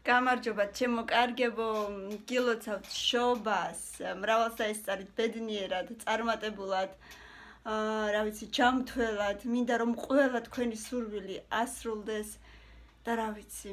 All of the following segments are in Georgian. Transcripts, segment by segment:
გამარჯობა ჩემო კარგებო, გილოცავთ შობას, მრავალსაესწარით ბედნიერად, წარმატებულად, რა ვიცი, ჯამთველად, მინდა რომ ყველა თქვენი სურვილი ასრულდეს და რა ვიცი.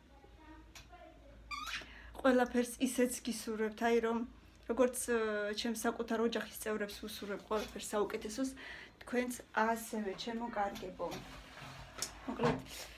ყველაფერს ისეც გისურვებთ, აი რომ როგორც ჩემს საკუთარ ოჯახის წევრებს ვუსურვებ ყველაფერს საუკეთესოს, თქვენც ასევე ჩემო კარგებო. მოკლედ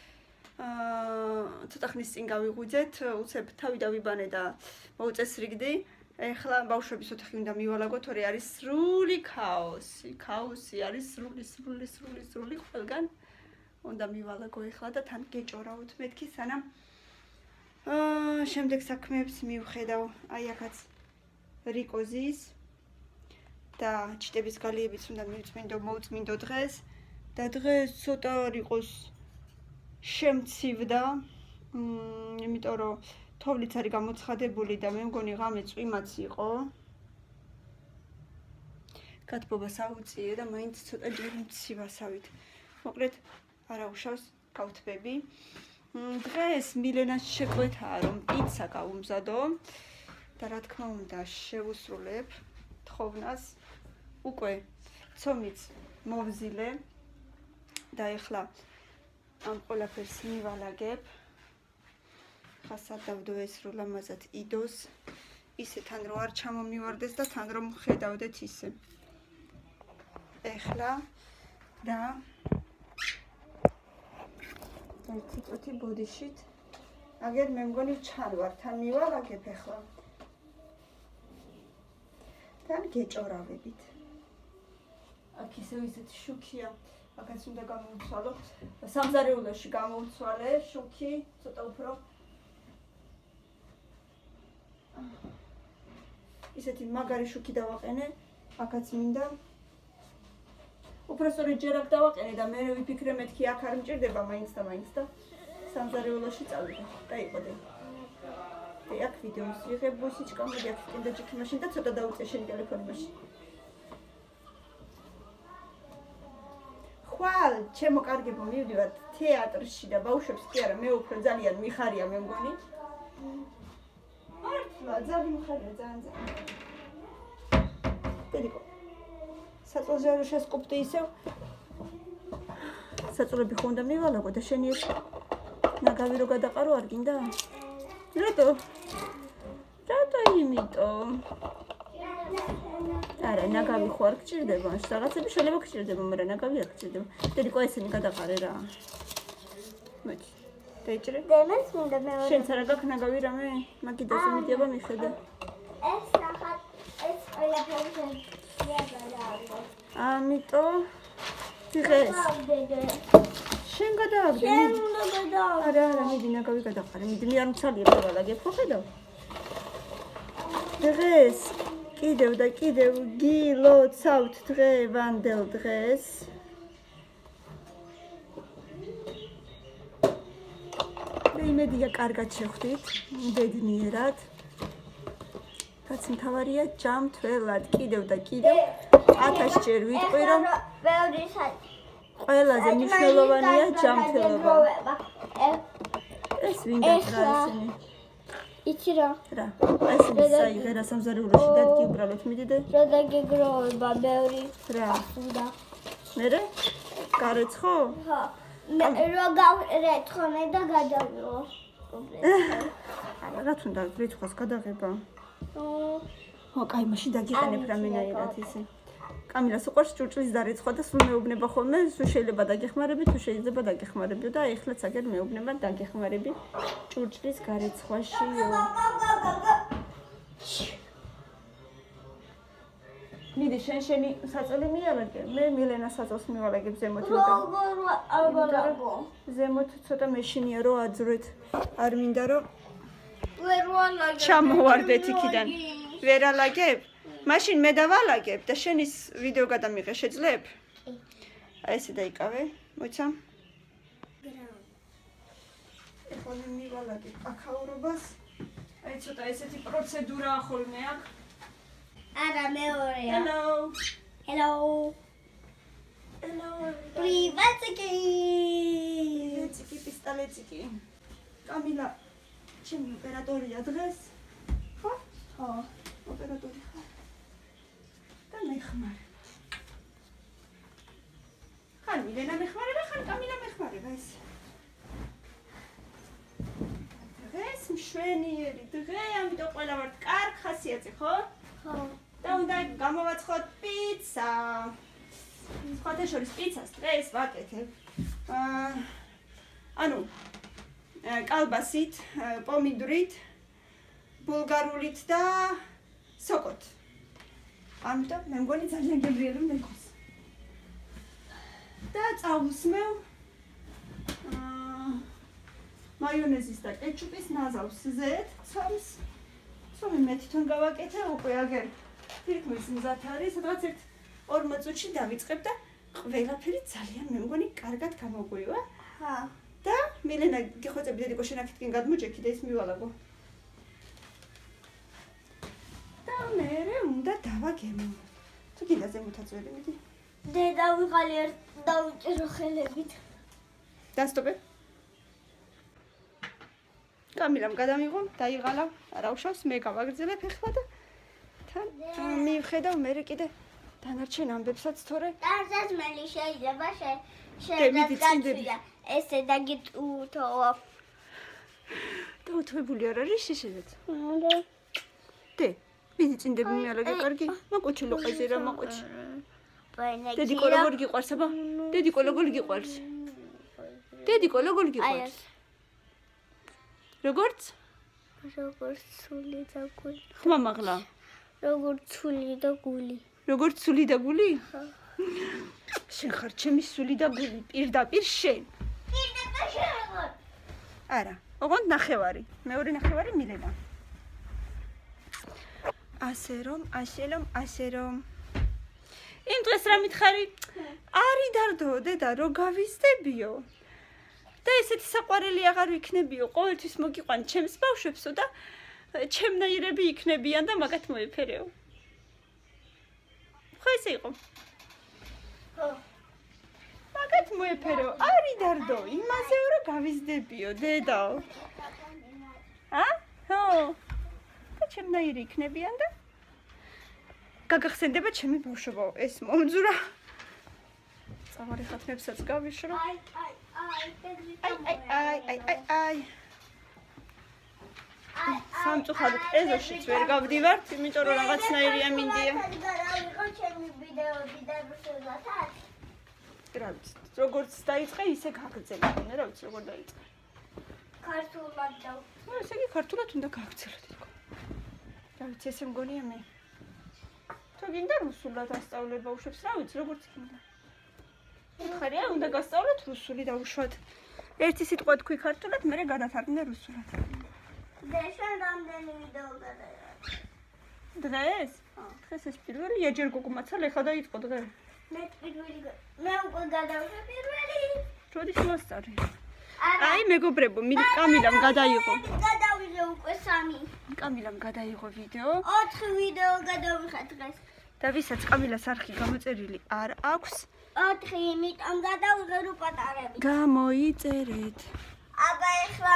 ცოტა ხნის წინ გავიღვიძეთ, უცებ თავი დავიბანე და მოუწესრიგდი. ეხლა ბავშვების ოთახი უნდა მივალაგო, თორე არის სრული ქაოსი არის სრული ყველგან. უნდა მივალაგო ეხლა და თან გეჭორავთ მეთქი, სანამ შემდეგ საქმეებს მივხედავ. აი აქაც რიკოზის და ჩიტების გალიებიც უნდა მოუწმინდო დღეს და დღეს ცოტა რიყოს შემცივდა, იმიტომ რომ თოვლიც არის გამოცხადებული და მე მგონი ღამე წვიმაც იყო. გათბობა საუწიე და მაინც ცოტა ჯერ მცივასავით. მოკლედ არა უშავს გავთბები. დღეს მილენას შეკვეთა რომ პიცა გავუმზადო და რა თქმა უნდა შევუსრულებ თხოვნას. უკვე ცომიც მოვზილე და ეხლა ამ ყველაფერს მივალაგებ. ხასად დავდო ეს რომ ლამაზად იდოს, ისე თან რომ არ ჩამომივარდეს და თან რომ ხედავდეთ ისე. ეხლა და ერთი წუთი ბოდიშით აგერ მე მგონი ჩანვარ, თან მივალაგებ ეხლა. თან გეჭორავებით. აქ ისევ ისეთი შუქია. აქაც უნდა გამოვცვალო. სამზარეულოში გამოვცვალე შუქი, ცოტა უფრო. ისეთი მაგარი შუქი დავაყენე. აქაც მინდა. უფრო სწორედ ჯერ აქ დავაყენე და მე ვიფიქრე მეთქი აქ არ მჭირდება მაინც და სამზარეულოში წავიდე. დაიყვადე. აქ ვიდეოს ვიღებ ბუსიჩკა, მოდი აქ კინდაჯიქი მაშინ და ცოტა დაუწე შენი ტელეფონი მაშინ. ხვალ, ჩემო კარგებო, მივდივართ თეატრში და ბავშვებს კი არა, მე უფრო ძალიან მიხარია მე მგონი. მართლა, ძალიან მიხარია, ძალიან. დედიკო. საწოლზე არ შესკუპტი ისევ. საწოლები ხო უნდა მივალაგო და შენი ეს ნაგავი რო გადაყარო არ გინდა? რატო იმიტომ? არა, ნაგავი ხო არ გჭირდება, რაღაცები შეიძლება გჭირდება, მაგრამ ნაგავი არ გჭირდება. დედიკო ესენი გადაყარე რა. მოდი. დაიჭრე? დემეს მინდა მეორე. შენც არა გაქვს ნაგავი რამე? მაგიდაზე მიდიება მიხედა. ეს ახალ ეს ყველაფერი შეაგდო. ამიტომ დღეს შენ გადააგდე. არა, მიდი ნაგავი გადაყარე. მიდი მე არ მცალია დავალაგებ, ხო ხედავ? დღეს კიდევ და კიდევ გილოცავთ დღევანდელ დღეს. მე იმედია კარგად შეხვდით, ბედნიერად. რაც მთავარია ჯამთველად კიდევ და კიდევ 1000 ჯერ ვიტყვი რომ ყველაზე მნიშვნელოვანია ჯამთველობა. ეს ვინ დახრასენი? იცი რა? რა. ესენი საიღე რა სამზარეულოში დადგი უბრალოდ მიდიდე? რა დაგეგროვება ბევრი. რა. უნდა. მერე? გარეცხო? ხო. მე რა გავერეთხონე და გადავიღო. რა თუნდა რიცხვას გადაღება? ო, კაი, მაშინ დაგიყენებ რამენაირად ისე. კამილას უყვარს ჭურჭლის დარეცხვა და სულ მეუბნება ხოლმე, სულ შეიძლება დაგეხმარები, თუ შეიძლება დაგეხმარებიო და ეხლაც აგერ მეუბნება დაგეხმარები ჭურჭლის გარეცხვაშიო. მიდი შენი საწოლი მიალაგე, მე მილენას საწოლს მივალაგებ ზემოთ. ზემოთ ცოტა მეშინია რომ აძვრეთ. არ მინდა რომ ჩამოვარდეთ იქიდან. ვერ ალაგებ? მაშინ მე დავალაგებ და შენის ვიდეო გადამიღე შეძლებ? აი ესე დაიკავე, მოიცა? ეხლა მე მივალაგებ აკაურობას. აი ცოტა ესეთი პროცედურაა ხოლმე აქ. არა მეორეა. Hello. Privatiki. Pistoletsiki. Камила. ჩემი ოპერატორია დღეს. ხო? ხო, ოპერატორი ხარ. და მეხმარე. ხან მილენა მეხმარება, ხან კამილა მეხმარება ეს. დღეს მშვენიერი დღე, ამიტომ ყველა ვართ კარგ ხასიათზე, ხო? ხო. და უნდა გამოვაცხოთ პიცა. სხვათა შორის პიცას დღეს ვაკეთებ. ანუ კალბასით, პომიდრით, ბულგარულით და სოკოთ. ამიტომ მე მგონი ძალიან გემრიელი მეკოს. და წავუსმევ მაიონეზის და კეჩუპის ნაზავს ზეთ, ცომს. ცომი მე თვითონ გავაკეთე, უკვე აგერ თითქმის მზად არის, სადღაც 1-2 წუთში დავიწყებ და ყველაფერი ძალიან მე მგონი კარგად გამოგვივა. ხა. და მილენა გიხოცები დედიკო შენახეთკენ გადმოჯექი და ის მივალაგო. და მერე უნდა დავაგემო. თუ გინდა ზემოთა წველი მიდი. დედა ვიღალი ერთ დავიჭირო ხელებით. დასტოპე. კამილამ გადამიღო, დაიღალა, არა უშავს, მე გავაგრძელებ ახლა და თან მივხედავ მერე კიდე დანარჩენ ამბებსაც თორე დასასმელი შეიძლება შეგაცვია ესე დაგიტუთო. დაუთვებული არ არის შიშედაც. დე, მიდი წინდები მიალაგე კარგი. მაკოჩი ლოყეზე რა მაკოჩი. დედიკო როგორ გიყვარს აბა? დედიკო როგორ გიყვარს? დედიკო როგორ გიყვარს? როგორც? როგორც ცული და გული. ხმა მაღლა. როგორც ცული და გული. როგორც სული და გული? ხო. შენ ხარ ჩემი სული და გული, პირდაპირ შენ. პირდაპირ შენ. არა, ოღონდ ნახევარი. მეორე ნახევარი მილენა. ასე რომ. იმ დღეს რა მითხარი? არი დარდო, დედა, რო გავიზდებიო. და ესეთი საყვარელი აღარ ვიქნებიო, ყოველთვის მოგიყვან ჩემს ბავშვებსო და ჩემნაირები იქნებიან და მაგათ მოეფერეო. ხო ესე იყო? ხო. მაგათ მოეფერეო, არი დარდო, იმასეო რომ გავიზდებიო, დედა. ხო. და ჩემნაირი იქნებიან და გაგახსენდება ჩემი ბავშვობა, ეს მომძურა. წავარი ხათმებსაც გავიშრო. აი. სამწუხაროდ ეზოშიც ვერ გავდივართ, იმიტომ რომ რაღაცნაირია მინდია. გავიყო ჩემი ვიდეოები და რუსულათაც. რა ვიცი, როგორც დაიწყე, ისე გაგრძელე, რა ვიცი, როგორ დაიწყე. ქართულად და ესე იგი ქართულად უნდა გაგრძელოთ თქო. რა ვიცი, ესე მგონია მე. თუ გინდა რუსულად ასწავლე ბავშვებს, რა ვიცი, როგორც გინდა. ხარია, უნდა გასწავლოთ რუსული და უშუალოდ. ერთი სიტყვა თქვი ქართულად, მერე გადათარგმნე რუსულად. დეშან რამდენი ვიდეო გადაიღე? დღეს? დღეს ეს პირველია, ჯერ გოგომაცალ ეხლა დაიწყო დღე. მე უკვე გადავიღე პირველი. როდის მოსწარი? აი, მეგობრებო, კამილამ გადაიღო. გადავიღე უკვე 3. კამილამ გადაიღო ვიდეო. 4 ვიდეო გადავიღე დღეს. და ვისაც კამილას არხი გამოწერილი არ აქვს, 4, იმიტომ გადავიღე რო პატარები. გამოიწერეთ. აბა ეხლა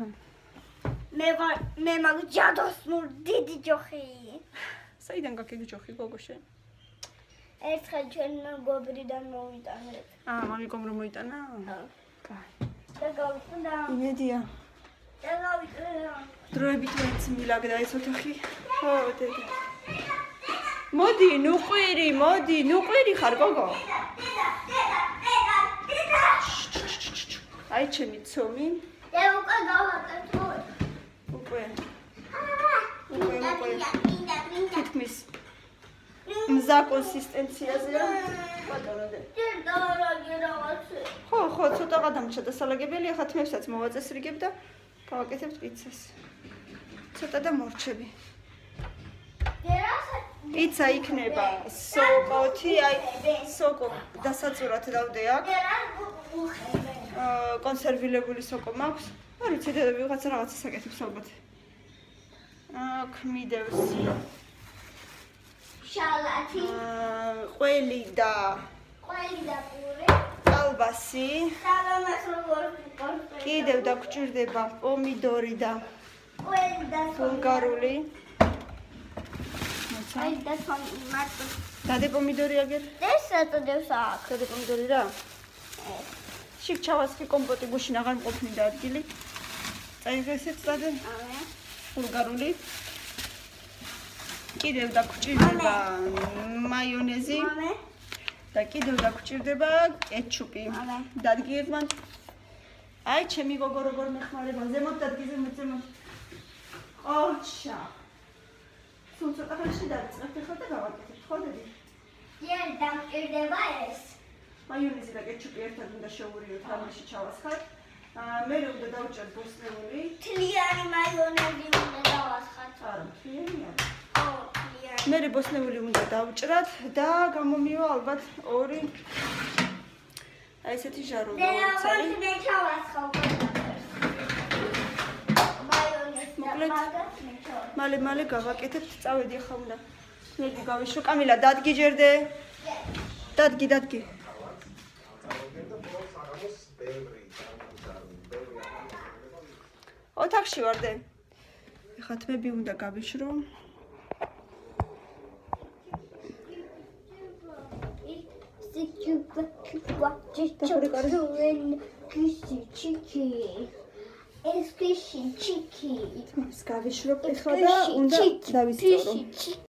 მე მაგ ჯადოსნურ დიდი ჯოხი. საიდან გაქიგ ჯოხი გოგო შენ? ერთხელ ჩვენ მეგობრიდან მოვიტანეთ. მამიკომ რომ მოიტანა? ხო. კაი. და გავიტანდა. იმედია. და გავიტანდა. დროებით მეც მილაგდა ეს ოთახი. ხო, დედა. მოდი, ნუყვირი ხარ გოგო. დედა. აი ჩემი ცომი. და უკვე გავაკეთო. უკვე. თითქმის მზა კონსისტენციაზეა. ბატონო დე. ხო, ცოტა გადამჭა დასალაგებელი, ახლა თმებსაც მოვაწესრიგებ და გავაკეთებთ პიცას. ცოტა და მორჩები. პიცა იქნება სოკოთი, აი სოკო დასაწურად დავდე აქ. კონსერვირებული სოკო მაქვს. არ ვიცი, დედა ვიღაცა რაღაცა საკეთებს ალბათ. აქ მიდევს შალათი. ყველი და პური. კალბასი. კიდევ დაგჭირდება პომიდორი და ბულგარული. აი და თომატო. დადე პომიდორი აგერ? ეს აწოდებს აქ. დადე პომიდორი რა? შიგ ჩავასხი კომპოტი გუშინ აღარ მყოფნიდა ადგილი. წაიღესეთ დადე. ბულგარული. კიდევ დაგჭირდება მაიონეზი. და კიდევ დაგჭირდება კეჩუპი. დადგი ერთმან. აი ჩემი გოგო როგორ მეხმარება. ზემოთ დადგი ზემოთ. ოჩა. სულ ცოტა ხანში დავიწყებთ ახლა და გავაკეთებთ, ხო დედი? ჯერ დამჭირდება ეს. მაიონეზი და კეჩუპი ერთად უნდა შევურიოთ, რამეში ჩავასხათ. მე უნდა დავჭერთ ბოსტნეული. თლიანი მაიონეზი უნდა დავასხათ. არა, თლიანია. თლიანი. მე ბოსტნეული უნდა დავჭრათ და გამომივა ალბათ 2 აი ესეთი ჟარო და აღარ მე ჩავასხავ. მალე გავაკეთებთ, წავედი ახლა უნდა. მე გავიშო, კამილა დადგი ჯერდე. დადგი. ოთახში ვარდე. ახლა თმები უნდა გავიშრო. ეს ქიში ჩიკი. გავიშრობ ახლა და უნდა დავისწორო.